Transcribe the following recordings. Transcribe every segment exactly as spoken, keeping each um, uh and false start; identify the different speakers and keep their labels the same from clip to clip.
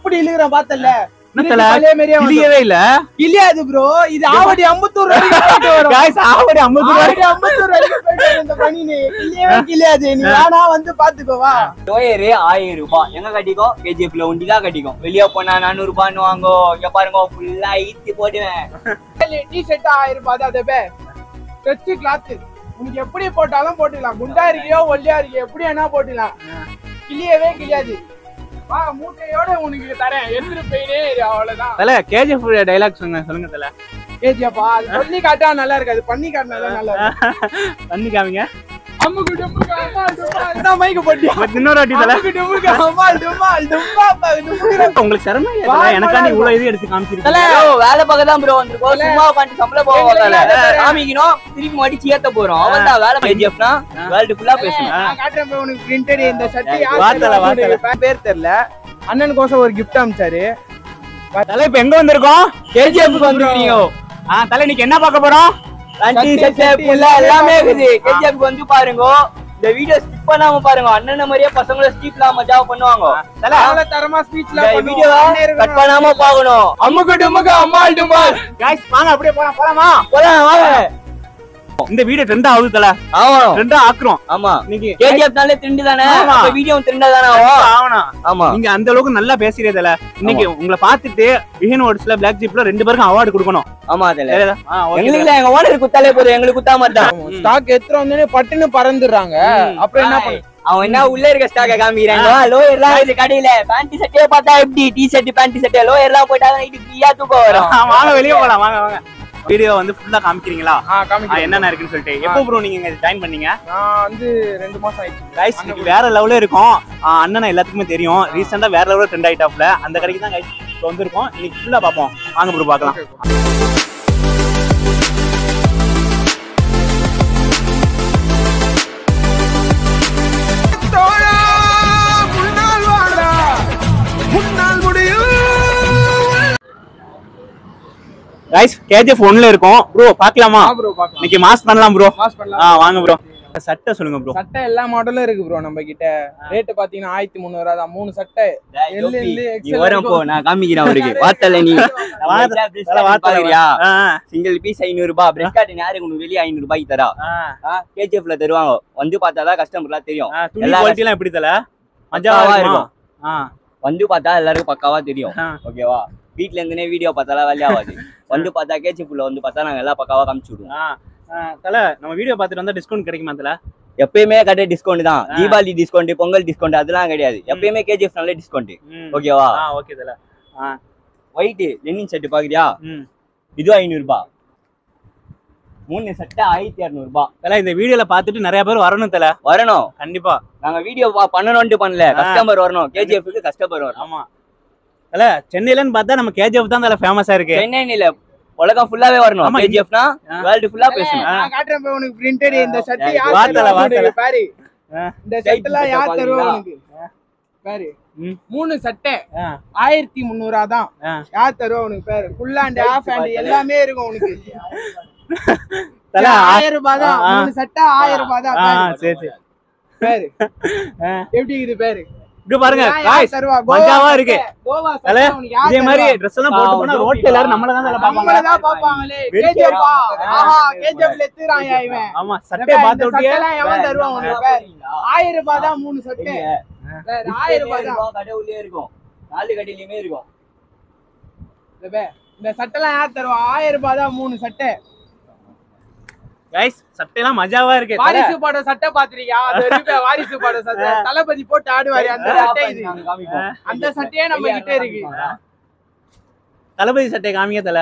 Speaker 1: எப்படி இழுக்குறேன் பார்த்தல
Speaker 2: கிளியவே இல்ல
Speaker 1: கிளியாது ப்ரோ இது ஆவடி அம்பத்தூர் வரைக்கும் வரும் गाइस
Speaker 2: ஆவடி அம்பத்தூர்
Speaker 1: ஆவடி அம்பத்தூர் வரைக்கும் போயிட்டு இந்த பனி நீ கிளியவே கிளியாது நீ வேணா வந்து பாத்துக்கோ வா
Speaker 3: டோயரே ஆயிரம் ரூபாய் எங்க கட்டிக்கோ கேஜிஎஃப்ல ஒண்டி தான் கட்டிக்கும் வெளிய போனா நானூறு ரூபாய்னு வாங்கோ இங்க பாருங்க ஃபுல்லா ஈத்தி போடுவேன்
Speaker 1: டி-ஷர்ட் ஆயிரம் ரூபாய் தான் அதே ஸ்ட்ரெச் கிளாத் உனக்கு எப்படி போட்டாலும் போட்டுக்கலாம் குண்டா இருக்கியோ ஒல்லியா இருக்கியோ எப்படி வேணா போட்டுக்கலாம் கிளியவே கிளியாது வா மூட்டையோட உனக்கு தரேன் எடுத்துட்டு போயினே அவ்வளவுதான்
Speaker 2: தல கேஜிஎஃப் டயலாக் சொல்லுங்க சொல்லுங்க தல
Speaker 1: கேஜிஎஃப் அது சொல்லி காட்டா நல்லா இருக்காது பண்ணி காட்டினா நல்லா இருக்கும்
Speaker 2: பண்ணி காமிங்க
Speaker 1: அம்முக்கு டும்முக்கு அம்மா டும்மா நான் மைக்க போட்டியா
Speaker 2: இன்னொரு வாட்டி தல
Speaker 1: அம்முக்கு டும்முக்கு அம்மா டும்மா டும்மா டும்முக்கு
Speaker 2: உங்களுக்கு சிரமம் இல்ல எனக்காண்டி இவ்வளவு இது எடுத்து காமிச்சிருக்கீங்க
Speaker 3: ப்ரோ வேலை பார்க்க தான் ப்ரோ வந்திருக்கோம் சும்மா உட்கார்ந்து சம்பளம் போவாதல காமிக்கணும் திருப்பி மடிச்சு ஏத்த போறோம் அவன்தான் வேலை கேஜிஎஃப்னா வேர்ல்ட் ஃபுல்லா பேசுங்க
Speaker 1: நான் காட்றேன் bro உனக்கு பிரிண்டட் இந்த ஷர்ட் யார் வாத்தல பேர் தெரியல அண்ணன் கோசம் ஒரு gift அம்ச்சாரு
Speaker 2: தல இப்ப எங்க வந்திருக்கோம்
Speaker 3: கேஜிஎஃப்க்கு வந்திருக்கீங்க
Speaker 2: ஆ தல இன்னைக்கு என்ன பார்க்க போறோம்
Speaker 3: டி ஷர்ட் ஃபுல்லா எல்லாமே இருக்குது கேஜிஎஃப்க்கு வந்து பாருங்க இந்த வீடியோ ஸ்கிப் பண்ணாம பாருங்க அண்ணன் மாதிரியே பசங்கள ஸ்டீப்ல மஜா பண்ணுவாங்க
Speaker 1: தல அவள தரமா ஸ்பீச்ல
Speaker 3: இந்த வீடியோவை கட் பண்ணாம பார்க்கணும்
Speaker 1: அம்முக்கு டும்முக்கு அம்மாள் டும்மாள்
Speaker 2: गाइस வாங்க அப்படியே போலாம் போலாமா
Speaker 3: போலாம் வாங்க
Speaker 2: இந்த வீடியோ ட்ரெண்ட் ஆகுது தல
Speaker 3: ஆமா
Speaker 2: ட்ரெண்ட் ஆக்குறோம்
Speaker 3: ஆமா
Speaker 2: இன்னைக்கு
Speaker 3: கேஜிஎஃப்னாலே ட்ரெண்ட் தானே அப்ப வீடியோ ட்ரெண்ட் தானே ஆகும்
Speaker 2: ஆவணும்
Speaker 3: ஆமா
Speaker 2: நீங்க அந்த அளவுக்கு நல்லா பேசுறீங்க தல இன்னைக்கு உங்களை பார்த்துட்டு விஹன் ஓட்ஸ்ல பிளாக் ஜிப்ல ரெண்டு பேருக்கும் அவார்ட் கொடுக்கணும்
Speaker 3: ஆமா அதல
Speaker 2: ஆ ஓகே
Speaker 3: எங்களுக்கு எங்க ஓனர் குத்தாலே போதும் எங்களுக்கு குத்தாம தான்
Speaker 1: ஸ்டாக் எத்தற வந்தனே பட்டுன்னு பறந்துறாங்க அப்புறம் என்ன பண்ண
Speaker 3: அவன் என்ன உள்ள இருக்க ஸ்டாக்க காமிக்கிறாங்க லோயர்லாம் இது கடையில பேண்ட் ஷர்ட்டே பார்த்தா எப்படி டி ஷர்ட் பேண்ட் ஷர்ட் லோயர்லாம் போட்டா நைட் ஃப்ரீயா தூக்கம் வரும்
Speaker 2: வாங்க வெளிய போலாம் வாங்க வாங்க வீடியோ வந்து ஃபுல்லா காமிக்கிறீங்களா
Speaker 1: ஆ காமிக்கிறேன்
Speaker 2: என்னென்ன இருக்குன்னு சொல்லிட்டு எப்போ ப்ரோ நீங்க இங்க ஜாயின் பண்ணீங்க
Speaker 1: நான் வந்து ரெண்டு மாசம் ஆயிடுச்சு
Speaker 2: गाइस இன்னைக்கு வேற லெவல்ல இருக்கும் அண்ணனா எல்லாத்துக்குமே தெரியும் ரீசன்ட்டா வேற லெவல்ல ட்ரெண்ட் ஆயிட்டாப்ல அந்த கடைக்கு தான் गाइस இப்போ வந்திருக்கோம் இன்னைக்கு ஃபுல்லா பாப்போம் வாங்க ப்ரோ பார்க்கலாம்
Speaker 1: தோழா முன்னாள் வாடா முன்னாள் முடியும்
Speaker 2: गाइस கேஜிஎஃப் ஒன்ல இருக்கும் ப்ரோ பார்க்கலாமா
Speaker 1: ப்ரோ பார்க்கலாம்
Speaker 2: இன்னைக்கு மாஸ் பண்ணலாம் ப்ரோ
Speaker 1: மாஸ் பண்ணலாம்
Speaker 2: ஆ வாங்க ப்ரோ சட்டை சொல்லுங்க ப்ரோ
Speaker 1: சட்டை எல்லா மாடலும் இருக்கு ப்ரோ நம்ம கிட்ட ரேட் பாத்தீங்கன்னா ஆயிரத்தி முந்நூறு தான் மூணு சட்டை எல் இருந்து
Speaker 3: நீ
Speaker 1: எக்ஸ்எல்
Speaker 3: வரம் போ நான் காமிக்கிறேன் அவருக்கு வாத்தல நீ வாத்தலையா சிங்கிள் பீஸ் ஐநூறு ரூபாய் பிரஷ் கார்டன் யாருக்கு உங்களுக்கு வெளிய ஐநூறு ரூபாய்க்கு தரா கேஜிஎஃப்ல தருவாங்க வந்து பார்த்தாதான் கஸ்டமர்லாம் தெரியும்
Speaker 2: துணி குவாலிட்டி எல்லாம் எப்படி தல மஜாவா இருக்கும்
Speaker 3: வந்து பார்த்தா எல்லாருக்கும் பக்காவா தெரியும் ஓகேவா வீட்ல இருந்துனே வீடியோ பார்த்தாலாம் வேலையா ஆகாது வந்து பார்த்தா கேஜிஎஃப்ல வந்து பார்த்தா நாங்க எல்லாம் பக்காவா காமிச்சு விடுவோம்
Speaker 2: தல நம்ம வீடியோ பார்த்துட்டு வந்தா டிஸ்கவுண்ட் கிடைக்குமா தல
Speaker 3: எப்பயுமே கடை டிஸ்கவுண்ட் தான் தீபாவளி டிஸ்கவுண்ட் பொங்கல் டிஸ்கவுண்ட் அதெல்லாம் கிடையாது எப்பயுமே கேஜிஎஃப் நல்ல டிஸ்கவுண்ட் ஓகேவா
Speaker 2: ஓகே தல
Speaker 3: ஒயிட் லெனின் ஷர்ட் பாக்குறியா இது ஐநூறு ரூபாய் மூணு சட்டை ஆயிரத்தி இரநூறு ரூபாய்
Speaker 2: தல இந்த வீடியோல பார்த்துட்டு நிறைய பேர் வரணும் தல
Speaker 3: வரணும்
Speaker 2: கண்டிப்பா
Speaker 3: நாங்க வீடியோ பண்ணணும்னு பண்ணல கஸ்டமர் வரணும் கேஜிஎஃப்க்கு கஸ்டமர் வரணும்
Speaker 2: ஆமா தல சென்னையிலன்னு பார்த்தா நம்ம கேஜிஎஃப் தான் தல ஃபேமஸா இருக்கு
Speaker 3: சென்னையில உலகம் ஃபுல்லாவே வரணும் கேஜிஎஃப்னா வேர்ல்ட் ஃபுல்லா பேசணும்
Speaker 1: நான் காட்றேன் bro உனக்கு பிரிண்டட் இந்த ஷர்ட் யார் வாத்தல வாத்தல பாரு இந்த ஷர்ட்லாம் யார் தருவா உனக்கு பாரு மூணு சட்டை ஆயிரத்தி முந்நூறு தான் யார் தருவா உனக்கு பாரு ஃபுல் அண்ட் ஹாஃப் அண்ட் எல்லாமே இருக்கும் உனக்கு தல ஆயிரம் ரூபாய் தான் மூணு சட்டை ஆயிரம் ரூபாய் தான்
Speaker 2: சரி சரி
Speaker 1: பாரு எப்படி இது பாரு
Speaker 2: இங்க பாருங்க गाइस மஜாவா இருக்கு தல இதே மாதிரி Dress எல்லாம் போட்டு போனா ரோட்ல எல்லாரும் நம்மள தான் தல பாப்பாங்க
Speaker 1: நம்மள தான் பாப்பாங்களே கேஜிஎஃப் ஆஹா கேஜிஎஃப் லெத்துறாயா இவன்
Speaker 2: ஆமா சட்டை பார்த்து விட்டியே
Speaker 1: சட்டை எவன் தருவான் உனக்கு பாரு ஆயிரம் ரூபாய் தான் மூணு சட்டை வேற ஆயிரம் ரூபாய் தான்
Speaker 3: கடை உள்ளே இருக்கும் நாலு கடையிலயே இருக்கும்
Speaker 1: இந்த சட்டைலாம் யார் தருவா ஆயிரம் ரூபாய் தான் மூணு சட்டை
Speaker 2: गाइस சட்டை எல்லாம் மஜாவா இருக்கு
Speaker 1: வாரிசு பட சட்டை பாத்திரியா அது வரைக்கும் வாரிசு பட சட்டை தலபதி போட்டு ஆடுவாரு அந்த சட்டை இது அந்த சட்டையே நம்ம கிட்ட இருக்கு
Speaker 2: தலபதி சட்டை காமிங்க தல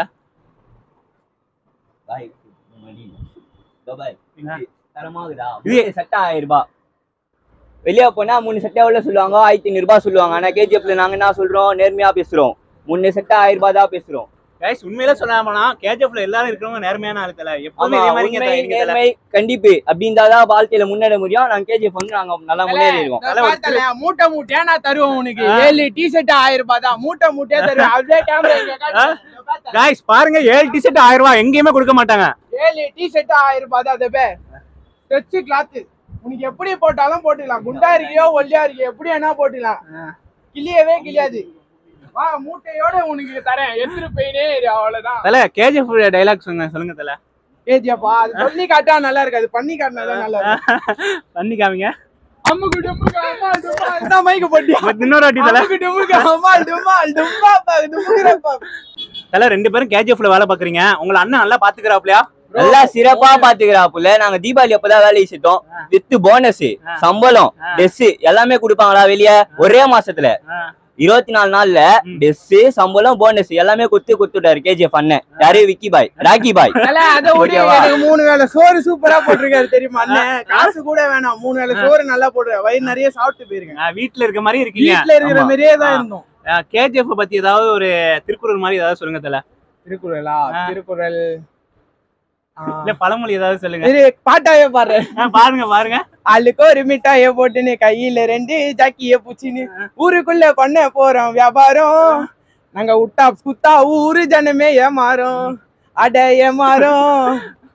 Speaker 3: பாய் மணி பாய் தரமாகுதா இது சட்டை ஆயிரம் ரூபாய் வெளிய போனா மூணு சட்டை எவ்வளவு சொல்லுவாங்க ஆயிரத்தி ஐநூறு ரூபாய் சொல்லுவாங்க ஆனா கேஜிஎஃப்ல நாங்க என்ன சொல்றோம் நேர்மையா பேசுறோம் மூணு சட்டை ஆயிரம் ரூபாய் தான் பேசுறோம்
Speaker 2: गाइस உண்மையிலே சொல்லாமனா கேஜிஎஃப்ல எல்லாரும் இருக்கறவங்க நேர்மையான ஆளு தல எப்பவுமே இதே மாதிரி
Speaker 3: நீங்க தல நேர்மை கண்டிப்பா அப்படிந்தாதா வாழ்க்கையில முன்னேற முடியும் நான் கேஜிஎஃப் வந்து நாங்க நல்லா முன்னேறி இருக்கோம்
Speaker 1: தல மூட்டை மூட்டையா நான் தருவேன் உனக்கு ஏழு டி-ஷர்ட் ஆயிரம் ரூபாய் தான் மூட்டை மூட்டையா தருவேன் அப்படியே கேமரா இங்க காட்டு
Speaker 2: गाइस பாருங்க ஏழு டி-ஷர்ட் ஆயிரம் ரூபாய் எங்கேயுமே கொடுக்க மாட்டாங்க
Speaker 1: ஏழு டி-ஷர்ட் ஆயிரம் ரூபாய் தான் அதே ஸ்ட்ரெச் கிளாத் உனக்கு எப்படி போட்டாலும் போட்டுக்கலாம் குண்டா இருக்கியோ ஒல்லியா இருக்கியோ எப்படி வேணா போட்டுக்கலாம் கிளியவே கிளியாது வா மூட்டையோட உனக்கு தரேன் எடுத்துட்டு போயினே அவ்வளவுதான்.
Speaker 2: தல கேஜிஎஃப் டைலாக் சொல்லுங்க சொல்லுங்க தல.
Speaker 1: கேஜிஎஃப்பா அது சொல்லி காட்டா நல்லா இருக்காது, பண்ணி காட்டினா தான் நல்லா இருக்கும்.
Speaker 2: பண்ணி காமிங்க.
Speaker 1: அம்முக்கு டும்முக்கு அம்மா டும்மா இந்த மைக்க போட்டியா
Speaker 2: இன்னொரு வாட்டி தல.
Speaker 1: அம்முக்கு டும்முக்கு அம்மா டும்மா டும்மா பா டும்முக்குறப்பா.
Speaker 2: தல ரெண்டு பேரும் கேஜிஎஃப்ல வேலை பாக்குறீங்க, உங்க அண்ணன் நல்லா பாத்துக்கறாப்லையா?
Speaker 3: நல்லா சிறப்பா பாத்துக்கிறாப்புல. நாங்க தீபாவளி அப்பதான் வேலையை செஞ்சோம். வித் போனஸ் சம்பளம் ட்ரெஸ் எல்லாமே கொடுப்பாங்களா வெளியே ஒரே மாசத்துல. இருபத்தி நாலு நாள்ல ட்ரெஸ் சம்பளம் போனஸ் எல்லாமே கொடுத்து கொடுத்துட்டாரு கேஜிஎஃப் அண்ணன். யாரு விக்கி பாய் ராக்கி பாய்.
Speaker 1: மூணு வேளை சோறு சூப்பரா போட்டிருக்காரு தெரியுமா அண்ணன். காசு கூட வேணாம், மூணு வேளை சோறு நல்லா போடுற, வயிறு நிறைய சாப்பிட்டு போயிருக்கேன்.
Speaker 2: வீட்டுல இருக்க மாதிரி இருக்கீங்க.
Speaker 1: வீட்டுல இருக்கிற மாதிரியே தான் இருந்தோம்.
Speaker 2: கேஜிஎஃப் பத்தி ஏதாவது ஒரு திருக்குறள் மாதிரி ஏதாவது சொல்லுங்க தல.
Speaker 1: திருக்குறளா? திருக்குறள்
Speaker 2: இல்ல பழமொழி ஏதாவது சொல்லுங்க.
Speaker 1: பாட்டாவே பாரு.
Speaker 2: பாருங்க பாருங்க.
Speaker 1: ஆளுக்கு ஒரு மிட்டாய போட்டுன்னு கையில ரெண்டு ஜாக்கிய பூச்சின்னு ஊருக்குள்ள பண்ண போறோம் வியாபாரம். நாங்க விட்டா குத்தா ஊரு ஜனமே ஏமாறும், அட ஏமாறும்.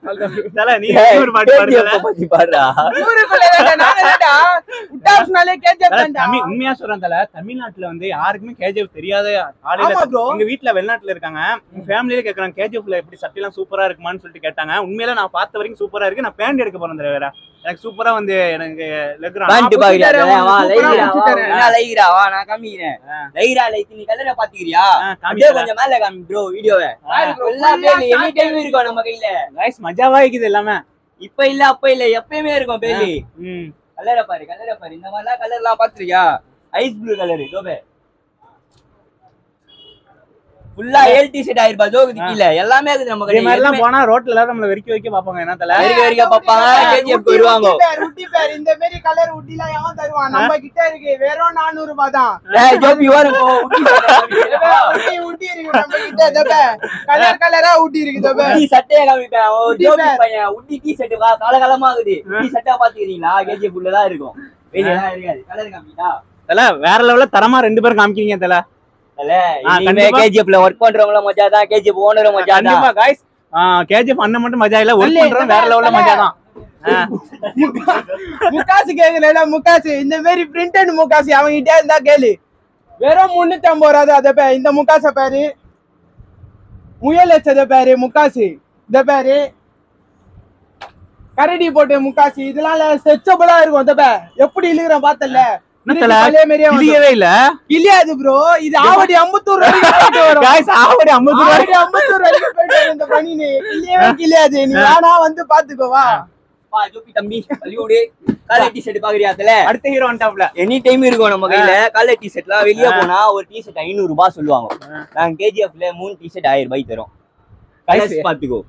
Speaker 2: உண்மையா சொல்றேன் தல, தமிழ்நாட்டுல வந்து யாருக்குமே கேஜிஎஃப் தெரியாத ஆளுங்க எங்க வீட்டுல வெளிநாட்டுல இருக்காங்க. எங்க ஃபேமிலியில கேக்குறாங்க கேஜிஎஃப்ல எப்படி சட்டை எல்லாம் சூப்பரா இருக்குமான்னு சொல்லிட்டு கேட்டாங்க. உண்மையில நான் பார்த்த வரைக்கும் சூப்பரா இருக்கு. நான் பேண்ட் எடுக்க போறேன் வேற. எனக்கு சூப்பரா வந்து எனக்கு மஜாவா இருக்குது எல்லாமே.
Speaker 3: இப்ப இல்ல அப்ப இல்ல எப்பயுமே இருக்கும் பேலி. கலரை பாரு கலரை பாரு. இந்த மாதிரிலாம் கலர் எல்லாம் பாத்துருக்கியா? ஐஸ் ப்ளூ கலரு டோபே ஃபுல்லா ஏல் டி ஷர்ட் ஆயிருப்பா. ஜோக்கு கீழ எல்லாமே இருக்குது நம்ம
Speaker 2: கடையில. மாதிரி எல்லாம் போனா ரோட்ல எல்லாரும் நம்மள வெறிக்க வைக்க பாப்பாங்க. என்ன தல
Speaker 3: வெறிக்க வெறிக்க பாப்பாங்க. கேஜிஎஃப் வருவாங்க.
Speaker 1: ஊட்டி பேர் இந்த மாதிரி கலர் ஊட்டிலாம் எவன் தருவான்? நம்ம கிட்ட இருக்கு வெறும் நானூறு ரூபாய் தான்.
Speaker 3: டேய் ஜோபி வர போ.
Speaker 1: ஊட்டி ஊட்டி இருக்கு நம்ம கிட்ட. தபே கலர் கலரா ஊட்டி இருக்கு. தபே
Speaker 3: ஊட்டி சட்டையே காமிப்பேன். ஓ ஜோபி பையன் ஊட்டி டி ஷர்ட் காலகாலமா இருக்குது. ஊட்டி சட்டை பாத்துக்கிறீங்களா? கேஜிஎஃப் உள்ள தான் இருக்கும், வெளிய எல்லாம் இருக்காது. கலர் காமிட்டா
Speaker 2: தல வேற லெவல்ல தரமா ரெண்டு பேரும் காமிக்கிறீங்க தல.
Speaker 3: கேஜிஎஃப்ல ஒர்க் பண்றவங்கள மஜா தான், கேஜிஎஃப் ஓனரும் மஜா தான்.
Speaker 2: கண்டிப்பா गाइस, கேஜிஎஃப் அண்ணன் மட்டும் மஜா இல்ல, ஒர்க் பண்றவங்க வேற லெவல்ல மஜா தான்.
Speaker 1: முக்காசு கேக்குறேல முக்காசு, இந்த மாதிரி பிரிண்டட் முக்காசு அவங்க கிட்ட இருந்தா கேளு. வெறும் முன்னூத்தி ஐம்பது ரூபா தான். அத இந்த முக்காச பாரு, முயல் வச்சத பாரு முக்காசு. இத பாரு கரடி போட்டு முக்காசு. இதெல்லாம் ஸ்ட்ரெச்சபிளா இருக்கும். அத எப்படி இழுக்குறேன் பார்த்தல.
Speaker 2: இல்ல
Speaker 1: இல்லையாது ப்ரோ, இது ஆவடி அம்பத்தூர்
Speaker 2: ஆவடி அம்பத்தூர்
Speaker 1: அம்பத்தூர் வரைக்கும் போயிட்டு இந்த பனி இல்லையே கிளியாது. நீ வேணா வந்து பாத்துக்கோவா.
Speaker 3: தம்பி காலேஜ் டி ஷர்ட் பாக்குறியாத்துல
Speaker 2: அடுத்த ஹீரோ வந்துட்டாப்ல.
Speaker 3: எனி டைம் இருக்கும் நம்ம கையில. காலேஜ் டி ஷர்ட்லாம் வெளியே போனா ஒரு டி ஷர்ட் ஐநூறு ரூபாய் சொல்லுவாங்க. நாங்க கேஜிஎஃப்ல மூணு டி ஷர்ட் ஆயிரம் ரூபாய் தரோம். கலர்ஸ் பாத்துக்கோ.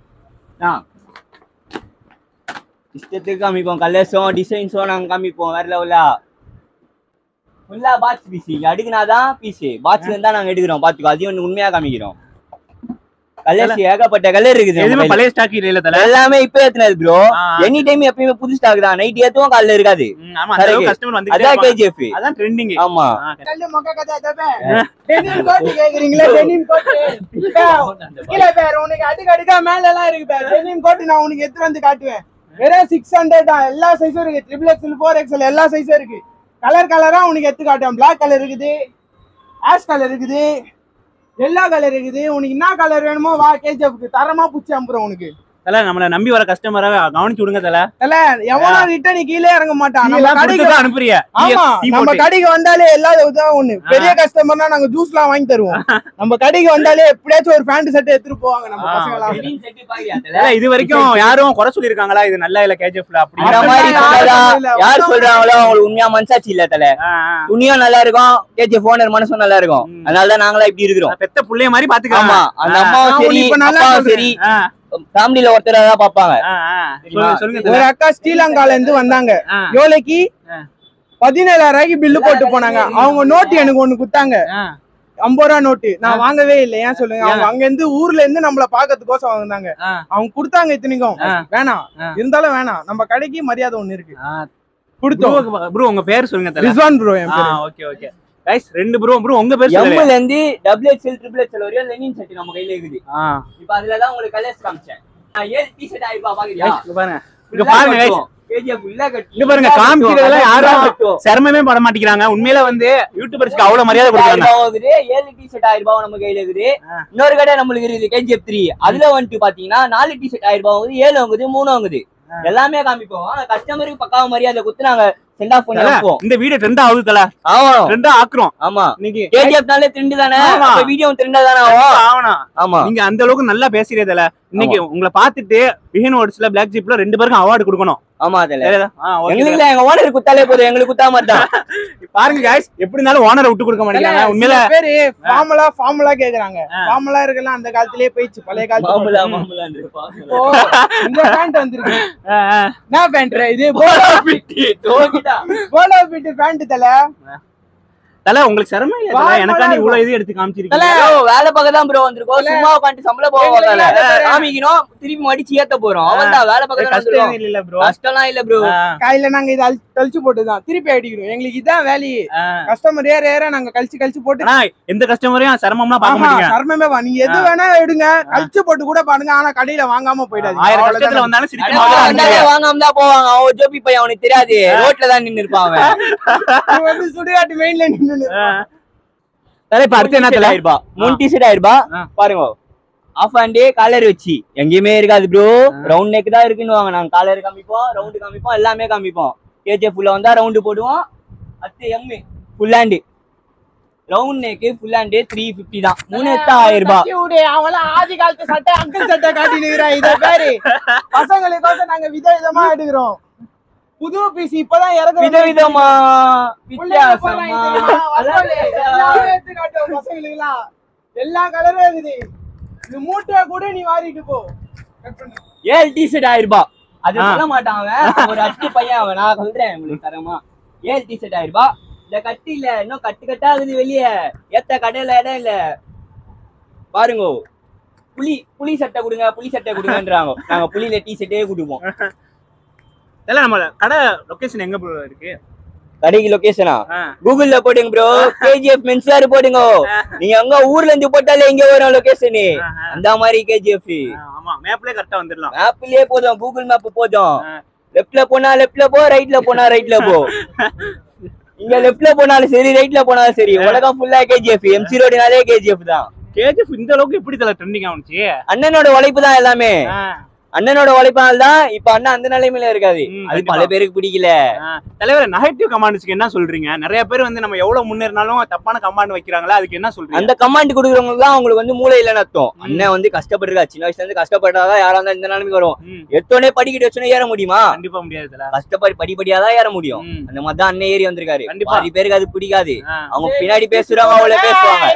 Speaker 3: இஷ்டத்துக்கு காமிப்போம். கலர்ஸும் டிசைன்ஸும் நாங்க காமிப்போம். வேற லெவலா ஃபுல்லா பாக்ஸ் பீஸ். இங்க அடுக்குனாதான் பீஸ். பாக்ஸ்ல இருந்தா நாங்க எடுக்கிறோம். பாத்துக்கோ, அதையும் உண்மையா காமிக்கிறோம். கலர்ஸ் ஏகப்பட்ட கலர் இருக்குது.
Speaker 2: எதுவுமே பழைய ஸ்டாக் இல்ல தல,
Speaker 3: எல்லாமே இப்ப ஏத்துனது ப்ரோ. எனி டைம் எப்பயுமே புது ஸ்டாக் தான். நைட் ஏத்துவோம், காலைல இருக்காது.
Speaker 2: ஆமா, அந்த கஸ்டமர் வந்துட்டே
Speaker 3: அதான் கேஜிஎஃப்,
Speaker 2: அதான் ட்ரெண்டிங்.
Speaker 3: ஆமா
Speaker 1: கல்ல மொக்க கதை அதவே. டெனிம் கோட் கேக்குறீங்களா? டெனிம் கோட் கீழ பேர் உனக்கு அடுக்கு அடுக்கா மேல எல்லாம் இருக்கு பேர். டெனிம் கோட் நான் உனக்கு எடுத்து வந்து காட்டுவேன். வெறும் சிக்ஸ் ஹண்ட்ரட் தான். எல்லா சைஸும் இருக்கு. ட்ரிபிள் எக்ஸ்எல், ஃபோர் எக்ஸ்எல் எல்லா சைஸும் இருக்கு. கலர் கலரா உனக்கு எடுத்து காட்டுவேன். பிளாக் கலர் இருக்குது, ஆஷ் கலர் இருக்குது, எல்லா கலர் இருக்குது. உனக்கு என்ன கலர் வேணுமோ வா, கேஜிஎஃப்க்கு தரமா புடிச்சு அனுப்புறோம் உனக்கு.
Speaker 2: தல நம்மள நம்பி வர கஸ்டமரை கவனிச்சு விடுங்க தல.
Speaker 1: தல எவனோ ரிட்டர்ன் கீழே இறங்க மாட்டான். நம்ம கடைக்கு
Speaker 2: அனுப்புறியா?
Speaker 1: ஆமா, நம்ம கடைக்கு வந்தாலே எல்லா இதுதான் ஒண்ணு. பெரிய கஸ்டமர்னா நாங்க ஜூஸ்லாம் வாங்கி தருவோம். நம்ம கடைக்கு வந்தாலே எப்படியாச்சும் ஒரு பேண்ட் செட் எடுத்துட்டு போவாங்க நம்ம பசங்க எல்லாம்.
Speaker 2: இது வரைக்கும் யாரும் குறை சொல்லிருக்காங்களா இது நல்லா இல்ல கேஜிஎஃப்ல அப்படி?
Speaker 3: அந்த மாதிரி யார் சொல்றாங்களோ அவங்களுக்கு உண்மையா மனசாட்சி இல்ல தல. துணியும் நல்லா இருக்கும், கேஜிஎஃப் ஓனர் மனசும் நல்லா இருக்கும். அதனாலதான் நாங்களா இப்படி இருக்கிறோம்.
Speaker 2: பெத்த புள்ளைய மாதிரி பாத்துக்கலாம்.
Speaker 3: ஆமா, அந்த அம்மாவும் சரி அப்பாவும் சரி ஃபேமிலில ஒருத்தரா தான் பாப்பாங்க.
Speaker 1: ஒரு அக்கா ஸ்ரீலங்கால இருந்து வந்தாங்க. யோலைக்கு பதினேழாயிரம் ரூபாய்க்கு பில்லு போட்டு போனாங்க. அவங்க நோட்டு எனக்கு ஒண்ணு குத்தாங்க, ஐம்பது ரூபா நோட்டு. நான் வாங்கவே இல்லை. ஏன் சொல்லுங்க? அவங்க அங்க இருந்து ஊர்ல இருந்து நம்மள பாக்கிறதுக்கோசம் வந்தாங்க. அவங்க குடுத்தாங்க. இத்தனைக்கும் வேணாம் இருந்தாலும் வேணாம், நம்ம கடைக்கு மரியாதை ஒண்ணு இருக்கு. குடுத்தோம்.
Speaker 2: ப்ரோ உங்க பேர் சொல்லுங்க.
Speaker 1: Rizwan bro.
Speaker 2: Okay okay guys, ரெண்டு ப்ரோ ப்ரோ உங்க பேர் சொல்லுங்க.
Speaker 3: எம்ல இருந்து டபுள் எக்ஸ்எல் ட்ரிபிள் எக்ஸ்எல் வரையும் லெனின் செட் நம்ம கையில இருக்குது. இப்போ அதுல தான் உங்களுக்கு கலர்ஸ் காமிச்சேன். நான் ஏழு டி-ஷர்ட் ஆயிப்பா பாக்குறியா?
Speaker 2: இங்க பாருங்க. இங்க பாருங்க गाइस,
Speaker 3: கேஜிஎஃப் ஃபுல்லா கட்டி
Speaker 2: இங்க பாருங்க காமிக்கிறதெல்லாம் யாரும் சிரமமே பட மாட்டேங்கிறாங்க. உண்மையில வந்து யூடியூபர்ஸ்க்கு அவ்வளவு மரியாதை கொடுக்குறாங்க.
Speaker 3: ஏழு டிஷர்ட் ஆயிரம் ரூபாய் நம்ம கையில இருக்குது. இன்னொரு கடை நம்மளுக்கு இருக்குது கேஜிஎஃப் த்ரீ. அதுல வந்துட்டு பாத்தீங்கன்னா நாலு டிஷர்ட் ஆயிரம் ரூபாய் வாங்குது, ஏழு வாங்குது, மூணு வாங்குது. எல்லாமே காமிப்போம். கஸ்டமருக்கு பக்காவ மரியாதை கொடுத்து நாங்க சென்ட் ஆஃப் பண்ணி வைப்போம்.
Speaker 2: இந்த வீடியோ ட்ரெண்ட் ஆகுது தல. ஆமா ட்ரெண்ட் ஆக்குறோம். ஆமா இன்னைக்கு
Speaker 3: கேஜிஎஃப்னாலே ட்ரெண்ட் தானே. இந்த வீடியோ ட்ரெண்ட் தானே ஆகும். ஆவணும். ஆமா நீங்க
Speaker 2: அந்த அளவுக்கு நல்லா பேசுறீதல. இன்னைக்கு உங்களை பார்த்துட்டு பிஹைண்ட் வேர்ட்ஸ்ல பிளாக் ஜிப்ல ரெண்டு பேருக்கும் அவார்டு கொடுக்கணும். ஆமா அதல எங்களுக்கு எங்க ஓனர் குத்தாலே போதும், எங்களுக்கு குத்தா மாட்டான். பாருங்க गाइस, எப்படி இருந்தாலும் ஓனரை விட்டு கொடுக்க மாட்டேங்கிறாங்க. உண்மையில
Speaker 1: பேரு ஃபார்முலா ஃபார்முலா கேக்குறாங்க. ஃபார்முலா இருக்கலாம் அந்த காலத்திலேயே போயிச்சு, பழைய காலத்துல. ஃபார்முலா ஃபார்முலான்னு இருப்பாங்க. இந்த பேண்ட் வந்திருக்கு. நான் பேண்ட் இது போலோ ஃபிட். தோகிடா போலோ ஃபிட் பேண்ட் தல.
Speaker 2: தல உங்களுக்கு சிரமம் இல்ல தல. எனக்காண்டி இவ்வளவு இது எடுத்து காமிச்சிருக்கீங்க.
Speaker 3: தல வேலை பார்க்க தான் ப்ரோ வந்திருக்கோம். சும்மா உட்கார்ந்து சம்பளம் போவோம் தல. காமிக்கணும், திருப்பி மடிச்சு ஏத்த போறோம். அவன்தான் வேலை பார்க்க தான் வந்திருக்கோம். கஷ்டம் இல்ல ப்ரோ. கஷ்டம்லாம் இல்ல ப்ரோ.
Speaker 1: கையில நாங்க இத கழிச்சு போட்டு தான் திருப்பி அடிக்கணும். எங்களுக்கு இதான் வேலை. கஸ்டமர் ஏற ஏற நாங்க கழிச்சு கழிச்சு போட்டு.
Speaker 2: ஆனா எந்த கஸ்டமரையும் சிரமம்லாம் பார்க்க மாட்டீங்க.
Speaker 1: சிரமமே வா. நீங்க எது வேணா எடுங்க, கழிச்சு போட்டு கூட பாருங்க. ஆனா கடையில வாங்காம போயிடாதீங்க.
Speaker 2: ஆயிரம் கஷ்டத்துல வந்தாலும் சிரிக்க
Speaker 3: மாட்டாங்க. வாங்காம தான் போவாங்க. அவன் ஜோபி பையன் அவனுக்கு தெரியாது. ரோட்ல தான் நின்னு இருப்பான் அவன்.
Speaker 1: அவன் வந்து சுடுகாட்டு மெயின்ல நின்னு
Speaker 3: இப்ப அடுத்து என்ன ஆயிரம் ரூபாய் மூணு டிஷர்ட் ஆயிரம் ரூபாய் பாருங்க. ஆஃப் ஹேண்டே காலர் வச்சு எங்கேயுமே இருக்காது ப்ரோ. ரவுண்ட் நெக் தான் இருக்குன்னு வாங்க. நாங்க காலர் காமிப்போம், ரவுண்டு காமிப்போம், எல்லாமே காமிப்போம். கேஜிஎஃப் ஃபுல்லா வந்தா ரவுண்டு போடுவோம். அடுத்து M full hand, round neck full hand three fifty தான். மூணு எத்தா ஆயிரம் ரூபாய்.
Speaker 1: அவெல்லாம் ஆதி காலத்து சட்டை அங்கிள் சட்டை காட்டி நிக்கிறா. இத பேரு பசங்களுக்கோசம் நாங்க விதவிதமா எடுக்கிறோம். புது பீஸ் இப்பதான் இறக்குறோம்.
Speaker 3: விதவிதமா வித்தியாசமா
Speaker 1: பசங்களுக்குலாம் எல்லா கலரும் இருக்குது. இந்த மூட்டையை கூட நீ வாரிட்டு போ.
Speaker 3: ஏழு டிஷர்ட் ஆயிரம் ரூபாய். அது சொல்ல மாட்டான் அவன். ஒரு அச்சு பையன் அவன். நான் சொல்றேன் உங்களுக்கு தரமா. ஏழு டிஷர்ட் ஆயிரம் ரூபாய். இந்த கட்டு இல்ல, இன்னும் கட்டு கட்டா இருக்குது வெளியே. ஏத்த கடையில இடம் இல்ல. பாருங்க, புலி புலி சட்டை கொடுங்க, புலி சட்டை கொடுங்கன்றாங்க. நாங்க புலியில டி ஷர்ட்டே கொடுப்போம்.
Speaker 2: இல்ல நம்ம கடை லொகேஷன் எங்க ப்ரோ இருக்கு?
Speaker 3: கடைக்கு லொகேஷனா கூகுள்ல போடுங்க ப்ரோ. கேஜிஎஃப் மென்ஸ்வேர் போடுங்க. நீங்க எங்க ஊர்ல இருந்து போட்டாலே எங்க வரும் லொகேஷன். அந்த மாதிரி கேஜிஎஃப்.
Speaker 2: ஆமா மேப்லயே கரெக்ட்டா வந்துடலாம்.
Speaker 3: மேப்லயே போதும், கூகுள் மேப் போதும். லெஃப்ட்ல போனா லெஃப்ட்ல போ, ரைட்ல போனா ரைட்ல போ. இங்க லெஃப்ட்ல போனாலும் சரி, ரைட்ல போனாலும் சரி, உலகம் ஃபுல்லா கேஜிஎஃப். எம்சி ரோடுனாலே கேஜிஎஃப் தான்.
Speaker 2: கேஜிஎஃப் இந்த அளவுக்கு எப்படி தல ட்ரெண்டிங் ஆவுச்சு?
Speaker 3: அண்ணனோட உழைப்பு தான் எல்லாமே. அண்ணனோட உழைப்பால் தான் இப்ப அண்ணன் அந்த நிலைமையில இருக்காது. அது பல பேருக்கு பிடிக்கல.
Speaker 2: தலைவர், நெகட்டிவ் கமெண்ட்ஸ்க்கு என்ன சொல்றீங்க? நிறைய பேர் வந்து நம்ம எவ்வளவு முன்னேறினாலும் தப்பான கமெண்ட் வைக்கிறாங்களா, அதுக்கு என்ன சொல்றீங்க?
Speaker 3: அந்த கமெண்ட் கொடுக்குறவங்களுக்கு தான் அவங்களுக்கு வந்து மூளை இல்லைன்னு அர்த்தம். அண்ணன் வந்து கஷ்டப்பட்டிருக்கா, சின்ன வயசுல இருந்து கஷ்டப்பட்டாதான் யாரா இருந்தாலும் இந்த நிலைமைக்கு வரும். எத்தோனே படிக்கிட்டு வச்சோன்னே ஏற முடியுமா?
Speaker 2: கண்டிப்பா முடியாது.
Speaker 3: கஷ்டப்படி படிப்படியாதான் ஏற முடியும். அந்த மாதிரி தான் அண்ணன் ஏறி வந்திருக்காரு. பாதி பேருக்கு அது பிடிக்காது. அவங்க பின்னாடி பேசுறாங்க, அவளை பேசுவாங்க.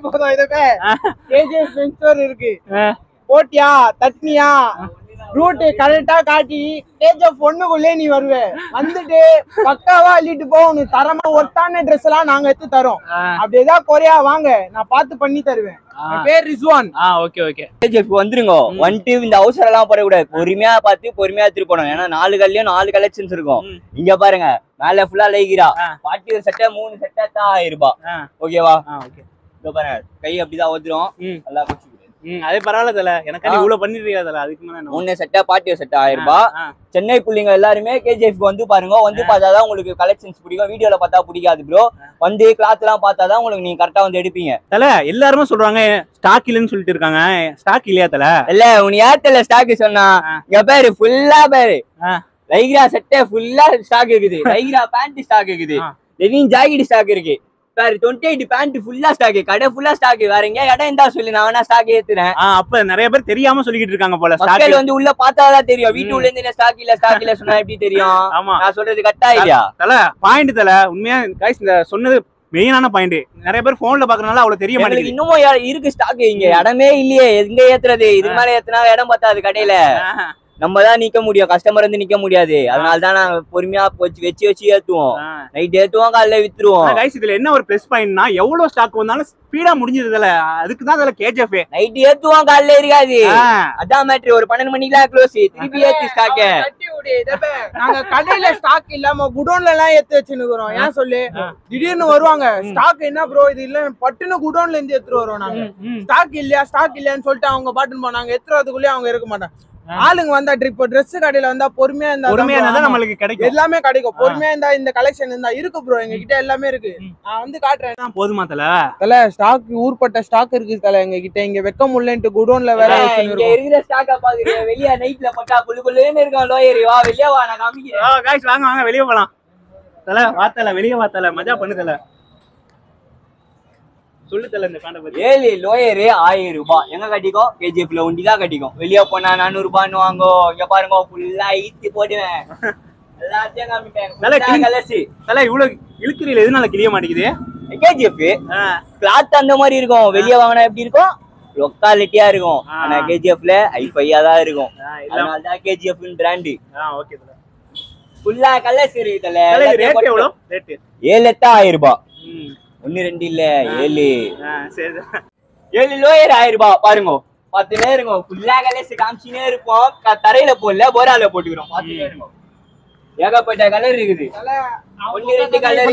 Speaker 1: இருக்கு போட்டியா தட்னியா ரூட்டு கரெக்டா காட்டி கேஜிஎஃப் ஒண்ணுக்குள்ளே நீ வருவே. வந்துட்டு பக்காவா அள்ளிட்டு போ. உனக்கு தரமா ஒட்டான ட்ரெஸ் எல்லாம் நாங்க எடுத்து தரோம். அப்படியேதான் கொரியா வாங்க, நான் பார்த்து பண்ணி தருவேன். பேர் ரிஸ்வான்.
Speaker 2: Okay okay.
Speaker 3: கேஜிஎஃப் வந்துருங்க. வந்துட்டு இந்த அவசரம் எல்லாம் போடக்கூடாது. பொறுமையா பார்த்து பொறுமையா எடுத்துட்டு போனோம். ஏன்னா நாலு கல்லையும் நாலு கலெக்ஷன்ஸ் இருக்கும். இங்க பாருங்க, மேல ஃபுல்லா லைகிறா. பாட்டி ஒரு சட்டை மூணு சட்டை தான் ஆயிரம் ரூபாய். ஓகேவா? இங்க பாருங்க, கை அப்படிதான் வந்துரும். நல்லா குடிச்சு
Speaker 2: அதே பரவாயில்ல தல. எனக்கு இவ்வளவு பண்ணிருக்காதுல. அதுக்கு மேல
Speaker 3: மூணு செட்டா பாட்டி செட்டா ஆயிரம் ரூபாய். சென்னை புள்ளிங்க எல்லாருமே கேஜிஎஃப் வந்து பாருங்க. வந்து பார்த்தாதான் உங்களுக்கு கலெக்ஷன்ஸ் பிடிக்கும். வீடியோல பார்த்தா பிடிக்காது ப்ரோ. வந்து கிளாத் எல்லாம் பார்த்தாதான் உங்களுக்கு நீங்க கரெக்டா வந்து எடுப்பீங்க.
Speaker 2: தல எல்லாருமே சொல்றாங்க ஸ்டாக் இல்லன்னு சொல்லிட்டு இருக்காங்க. ஸ்டாக் இல்லையா தல?
Speaker 3: இல்ல, உன் ஏர்டெல்ல ஸ்டாக் சொன்னா இங்க பேரு ஃபுல்லா பேரு லைக்ரா செட்டே ஃபுல்லா ஸ்டாக் இருக்குது. லைக்ரா பேண்ட் ஸ்டாக் இருக்குது. லெவின் ஜாக்கெட் ஸ்டாக் இருக்கு. வேற டுவெண்ட்டி எயிட் பேண்ட் ஃபுல்லா ஸ்டாக். கடை ஃபுல்லா ஸ்டாக். வேற எங்க இடம் இருந்தா சொல்லி நான் வேணா ஸ்டாக் ஏத்துறேன்.
Speaker 2: அப்ப நிறைய பேர் தெரியாம சொல்லிட்டு இருக்காங்க போல.
Speaker 3: மக்கள் வந்து உள்ள பார்த்தாதான் தெரியும். வீட்டு உள்ள இருந்து ஸ்டாக் இல்ல ஸ்டாக் இல்ல சொன்னா எப்படி தெரியும்? நான் சொல்றது கரெக்டா இல்லையா?
Speaker 2: தல பாயிண்ட் தல. உண்மையா கைஸ் இந்த சொன்னது மெயினான பாயிண்ட். நிறைய பேர் போன்ல பாக்குறதுனால அவ்வளவு தெரிய மாட்டேங்குது.
Speaker 3: இன்னமும் இருக்கு ஸ்டாக். இங்க இடமே இல்லையே. எங்க ஏத்துறது? இதுக்கு மேல ஏத்துனா இடம் பத்தாது கடையில. நம்ம தான் நிக்க முடியும், கஸ்டமர் வந்து நிக்க முடியாது. அதனாலதான் நாங்க பொறுமையா வச்சு வச்சு வச்சு ஏத்துவோம். நைட் ஏத்துவோம், காலைல வித்துருவோம்.
Speaker 2: கைஸ் இதுல என்ன ஒரு பிளஸ் பாயிண்ட்னா, எவ்வளவு ஸ்டாக் வந்தாலும் ஸ்பீடா முடிஞ்சதுல. அதுக்குதான் அதுல கேஜிஎஃப்.
Speaker 3: நைட் ஏத்துவோம், காலைல இருக்காது. அதான் மேட்ரு. ஒரு பன்னெண்டு மணிக்கெல்லாம் க்ளோஸ். திருப்பி ஏத்தி ஸ்டாக்.
Speaker 1: நாங்க கடையில ஸ்டாக் இல்லாம குடோன்ல எல்லாம் ஏத்து வச்சுருக்கிறோம். ஏன் சொல்லு, திடீர்னு வருவாங்க. ஸ்டாக் என்ன ப்ரோ இது இல்ல, பட்டுன்னு குடோன்ல இருந்து எடுத்துட்டு வரோம். நாங்க ஸ்டாக் இல்லையா ஸ்டாக் இல்லையான்னு சொல்லிட்டு அவங்க பாட்டுன்னு போனாங்க. எத்துறதுக்குள்ளே அவங்க இருக்க மாட்டாங்க. ஆளுங்க வந்தா ட்ரிப் ட்ரெஸ் கடையில வந்தா பொறுமையா இருந்தா
Speaker 2: பொறுமையா இருந்தா நம்மளுக்கு கிடைக்கும்,
Speaker 1: எல்லாமே கிடைக்கும். பொறுமையா இருந்தா இந்த கலெக்ஷன் இருந்தா இருக்கு ப்ரோ, எங்க கிட்ட எல்லாமே இருக்கு. நான் வந்து காட்டுறேன்.
Speaker 2: போதுமா தல?
Speaker 1: தல ஸ்டாக் ஊர்பட்ட ஸ்டாக் இருக்கு தல எங்க கிட்ட. இங்க வெக்க முடியலன்ட்டு குடோன்ல வேற
Speaker 3: இங்க இருக்கிற ஸ்டாக்க பாக்குறீங்க. வெளிய நைட்ல பட்டா குளுகுளுன்னு இருக்கான் லோயர். வா வெளிய வா, நான் காமிக்கிறேன்.
Speaker 2: गाइस வாங்க வாங்க வெளிய போலாம். தல வாத்தல வெளிய வாத்தல மஜா பண்ணுதல. சொல்லு தல இந்த காண்ட பத்தி.
Speaker 3: ஏழு லோயர் ஆயிரம் ரூபாய் எங்க கட்டிக்கும்? கேஜிஎஃப்ல ஒண்டி தான் கட்டிக்கும். வெளிய போனா நானூறு ரூபாய்னு வாங்கோ. இங்க பாருங்க ஃபுல்லா ஈத்தி போடுவேன். எல்லாத்தையும் காமிப்பேன்.
Speaker 2: தல கலசி தல இவ்வளவு இழுக்கிறீல எதனால கிளிய மாட்டேங்குது?
Speaker 3: கேஜிஎஃப் கிளாத் அந்த மாதிரி இருக்கும். வெளிய வாங்கினா எப்படி இருக்கும்? லொக்காலிட்டியா இருக்கும். ஆனா கேஜிஎஃப்ல ஹைஃபையா தான் இருக்கும். அதனால தான் கேஜிஎஃப் பிராண்ட்.
Speaker 2: ஆ ஓகே தல.
Speaker 3: ஃபுல்லா கலர்ஸ் இருக்கு தல.
Speaker 2: ரேட் எவ்வளவு? ரேட்
Speaker 3: ஏழு எட்டு ஆயிரம் ரூபாய். ஒன்னு ரெண்டு இல்ல ஏழு.
Speaker 2: சரி
Speaker 3: ஏழு லோயர் ஆயிரம் ரூபாய். பாருங்க பாத்துனே இருங்க. ஃபுல்லா கலர்ஸ் காமிச்சினே இருப்போம். தரையில போடல போரால போட்டுக்கிறோம். பாத்துனே இருங்க. ஏகப்பட்ட கலர் இருக்குது. ஒன்னு ரெண்டு கலர்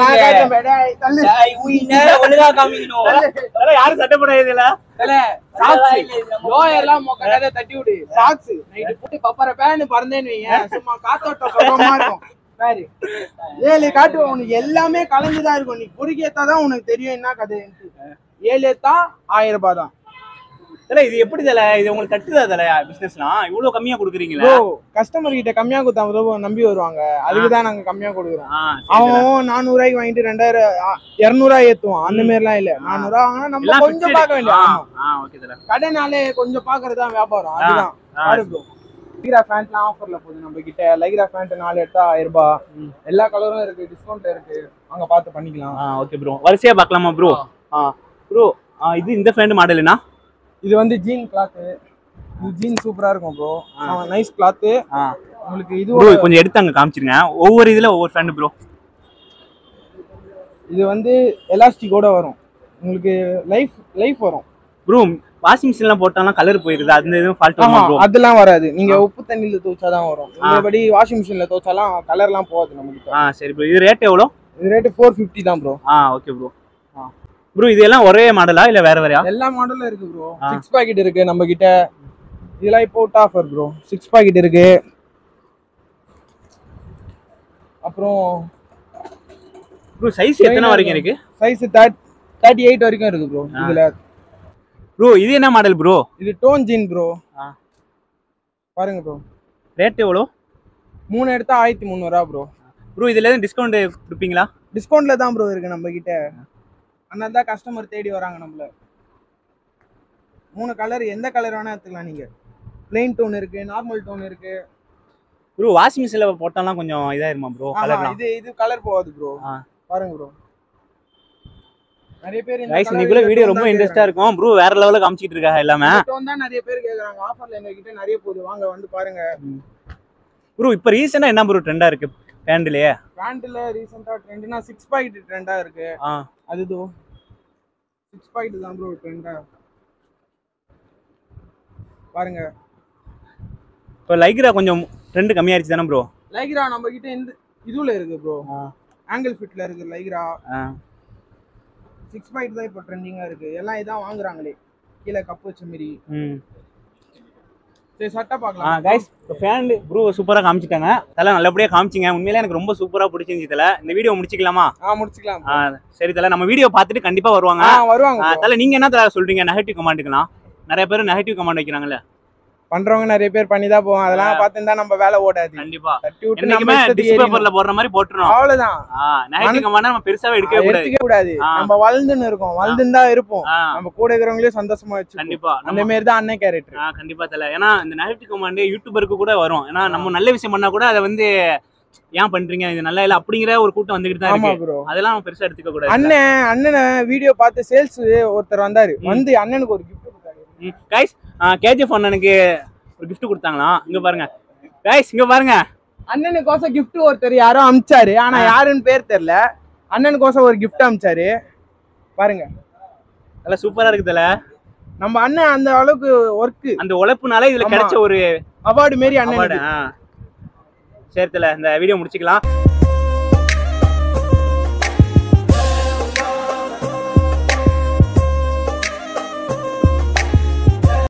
Speaker 3: ஒழுங்கா காமிக்கணும்.
Speaker 2: யாரும் சட்டை போடாதுல
Speaker 1: லோயர்லாம் மொக்கடாத தட்டி விடு. சாக்ஸ் நைட் போட்டு பப்பர பேன் பறந்தேன்னு வைங்க, சும்மா காத்தோட்ட சுகமா இருக்கும். சரி ஏழு காட்டுவோம். உனக்கு எல்லாமே கலந்துதான் இருக்கும். நீ பொறுக்கேத்தாதான் உனக்கு தெரியும் என்ன கதை. ஏழு ஏத்தா ஆயிரம் ரூபாய் தான்.
Speaker 2: இது எப்படி தல? இது உங்களுக்கு கட்டுதா தல பிசினஸ்லாம்? இவ்வளவு கம்மியா கொடுக்குறீங்களா?
Speaker 1: கஸ்டமர் கிட்ட கம்மியா கொடுத்தா நம்பி வருவாங்க. அதுக்குதான் நாங்க கம்மியா கொடுக்குறோம். அவன் நானூறு ரூபாய்க்கு வாங்கிட்டு ரெண்டாயிரம் இருநூறு ரூபாய் ஏத்துவான். அந்த மாதிரி எல்லாம் இல்ல. நானூறு ரூபாய் வாங்கினா நம்ம கொஞ்சம் பார்க்க வேண்டிய கடைனாலே கொஞ்சம் பாக்குறதுதான் வியாபாரம். அதுதான் லைக்ரா பேண்ட்லாம் ஆஃபர்ல போகுது நம்ம கிட்ட. லைக்ரா பேண்ட் நாலு எடுத்தா ஆயிரம் ரூபாய். எல்லா கலரும் இருக்கு, டிஸ்கவுண்ட் இருக்கு. அங்க பார்த்து பண்ணிக்கலாம்.
Speaker 2: ஓகே ப்ரோ, வரிசையா பார்க்கலாமா ப்ரோ? ப்ரோ இது இந்த பேண்ட் மாடல்னா
Speaker 1: இது வந்து ஜீன் கிளாத். இது ஜீன் சூப்பரா இருக்கும் ப்ரோ. Nice cloth. உங்களுக்கு இது
Speaker 2: ப்ரோ கொஞ்சம் எடுத்து அங்க காமிச்சிருங்க. ஒவ்வொரு இதுல ஒவ்வொரு பேண்ட் ப்ரோ.
Speaker 1: இது வந்து எலாஸ்டிக்கோட வரும். உங்களுக்கு லைஃப் லைஃப் வரும்
Speaker 2: ப்ரோ. வாஷிங் மிஷின்ல போட்டாலாம் கலர் போயிருது. அது எதுவும் ஃபால்ட் வருமா ப்ரோ?
Speaker 1: அதெல்லாம் வராது. நீங்க உப்பு தண்ணியில துவைச்சாதான் வரும். மத்தபடி வாஷிங் மிஷின்ல துவைச்சாலாம் கலர்லாம் போகாது நம்ம கிட்ட.
Speaker 2: ஆ சரி ப்ரோ. இது ரேட் எவ்வளவு?
Speaker 1: இது ரேட் நானூற்று ஐம்பது தான் ப்ரோ.
Speaker 2: ஆ ஓகே ப்ரோ. ப்ரோ இது எல்லாம் ஒரே மாடலா இல்ல வேற வேறயா?
Speaker 1: எல்லா மாடலும் இருக்கு ப்ரோ. சிக்ஸ் பாக்கெட் இருக்கு நம்ம கிட்ட. இதெல்லாம் இப்போ out offer bro. Six pocket இருக்கு. அப்புறம்
Speaker 2: ப்ரோ சைஸ் எத்தனை வரைக்கும் இருக்கு?
Speaker 1: சைஸ் முப்பத்தி எட்டு வரைக்கும் இருக்கு ப்ரோ. இதுல
Speaker 2: ப்ரோ இது என்ன மாடல் ப்ரோ?
Speaker 1: இது டோன் ஜீன் ப்ரோ. பாருங்க ப்ரோ.
Speaker 2: ரேட் எவ்வளவு?
Speaker 1: மூணு எடுத்தா ஆயிரத்தி முந்நூறு ரூபாய் ப்ரோ.
Speaker 2: ப்ரோ இதுல எதுவும் டிஸ்கவுண்ட் கொடுப்பீங்களா?
Speaker 1: டிஸ்கவுண்ட்ல தான் ப்ரோ இருக்கு நம்ம கிட்ட. அதனால தான் கஸ்டமர் தேடி வராங்க நம்மள. மூணு கலர் எந்த கலர் வேணா எடுத்துக்கலாம் நீங்க. பிளைன் டோன் இருக்கு, நார்மல் டோன் இருக்கு.
Speaker 2: ப்ரோ வாஷிங் மிஷின்ல போட்டாலாம் கொஞ்சம் இதாயிருமா ப்ரோ கலர்லாம்?
Speaker 1: இது இது கலர் போகாது ப்ரோ. பாருங்க ப்ரோ. நிறைய பேர் இந்த
Speaker 2: गाइस இன்னைக்குள்ள வீடியோ ரொம்ப இன்ட்ரஸ்டா இருக்கும் ப்ரோ. வேற லெவல்ல காமிச்சிட்டு இருக்காங்க எல்லாமே.
Speaker 1: டோன் தான் நிறைய பேர் கேக்குறாங்க. ஆஃபர்ல எங்க கிட்ட நிறைய போகுது. வாங்க வந்து பாருங்க
Speaker 2: ப்ரோ. இப்போ ரீசன்ட்டா என்ன ப்ரோ ட்ரெண்டா இருக்கு பேண்ட்லயே?
Speaker 1: பேண்ட்ல ரீசன்ட்டா ட்ரெண்ட்னா சிக்ஸ் பாக்கெட் ட்ரெண்டா இருக்கு. அதுதோ சிக்ஸ் பாக்கெட் தான் ப்ரோ ட்ரெண்டா. பாருங்க.
Speaker 2: இப்போ லைக்ரா கொஞ்சம் ட்ரெண்ட் கம்மியாயிருச்சு தானே ப்ரோ?
Speaker 1: லைக்ரா நம்ம கிட்ட இந்த இதுல இருக்கு ப்ரோ. ஆங்கிள் ஃபிட்ல இருக்கு லைக்ரா. சிக்ஸ் பாக்கெட் தான் இப்போ ட்ரெண்டிங்கா இருக்கு. எல்லாம் இதான் வாங்குறாங்களே. கீழே கப் வச்ச மாதிரி. ம் சரி சட்டை பார்க்கலாம்.
Speaker 2: ஆ गाइस இப்போ ஃபேன் ப்ரோ சூப்பரா காமிச்சிட்டாங்க. தல நல்லபடியா காமிச்சிங்க. உண்மையிலே எனக்கு ரொம்ப சூப்பரா பிடிச்சிருந்துச்சு தல. இந்த வீடியோ முடிச்சிக்கலாமா?
Speaker 1: ஆ முடிச்சிக்கலாம்.
Speaker 2: ஆ சரி தல, நம்ம வீடியோ பார்த்துட்டு கண்டிப்பா வருவாங்க.
Speaker 1: ஆ வருவாங்க.
Speaker 2: தல நீங்க என்ன தல சொல்றீங்க? நெகட்டிவ் கமெண்ட்க்கலாம் நிறைய பேர் நெகட்டிவ் கமெண்ட் வைக்கிறாங்கல்ல.
Speaker 1: பண்றவங்க நிறைய பேர் பண்ணி தான் போவாங்க. அதெல்லாம் பார்த்துட்டா நம்ம வேலை ஓடாது.
Speaker 2: கண்டிப்பா என்னைக்குமே டிஸ்ப்ளே பேப்பர்ல போடுற மாதிரி போட்டுறோம்.
Speaker 1: அவ்வளவுதான்.
Speaker 2: நெகட்டிவ் கமெண்ட் நம்ம பெருசாவே எடுக்கவே கூடாது. எடுக்கவே கூடாது.
Speaker 1: நம்ம வளர்ந்துன்னு இருக்கோம். வளர்ந்துன்னு தான் இருப்போம். நம்ம கூட இருக்கிறவங்களே சந்தோஷமா வச்சு
Speaker 2: கண்டிப்பா
Speaker 1: அந்த மாதிரி தான் அண்ணன் கேரக்டர்.
Speaker 2: ஆ கண்டிப்பா தல. ஏன்னா இந்த நெகட்டிவ் கமெண்ட் யூடியூபருக்கு கூட வரும். ஏன்னா நம்ம நல்ல விஷயம் பண்ணா கூட அதை வந்து ஏன் பண்றீங்க இது நல்லா இல்ல அப்படிங்கிற ஒரு கூட்டம் வந்துகிட்டு தான் இருக்கு. அதெல்லாம் நம்ம பெருசா எடுத்துக்க கூடாது.
Speaker 1: அண்ணன் அண்ணனை வீடியோ பார்த்து சேல்ஸ் ஒருத்தர் வந்தாரு. வந்து அண்ணனுக்கு ஒரு கிஃப்ட் கொடுத்தாரு.
Speaker 2: गाइस கேஜிஎஃப் அண்ணனுக்கு ஒரு gift கொடுத்தாங்களா? இங்க பாருங்க गाइस, இங்க பாருங்க.
Speaker 1: அண்ணனுக்கோசம் gift ஒருத்தர் யாரோ அனுப்பிச்சாரு. ஆனா யாருன்னு பேர் தெரியல. அண்ணனுக்கோசம் ஒரு gift அனுப்பிச்சாரு. பாருங்க
Speaker 2: நல்ல சூப்பரா இருக்குதுல.
Speaker 1: நம்ம அண்ணன் அந்த அளவுக்கு ஒர்க்,
Speaker 2: அந்த உழைப்புனால இதுல கிடைச்ச ஒரு
Speaker 1: அவார்டு மாரி அண்ணனுக்கு.
Speaker 2: சரி தல, இந்த வீடியோ முடிச்சுக்கலாம்.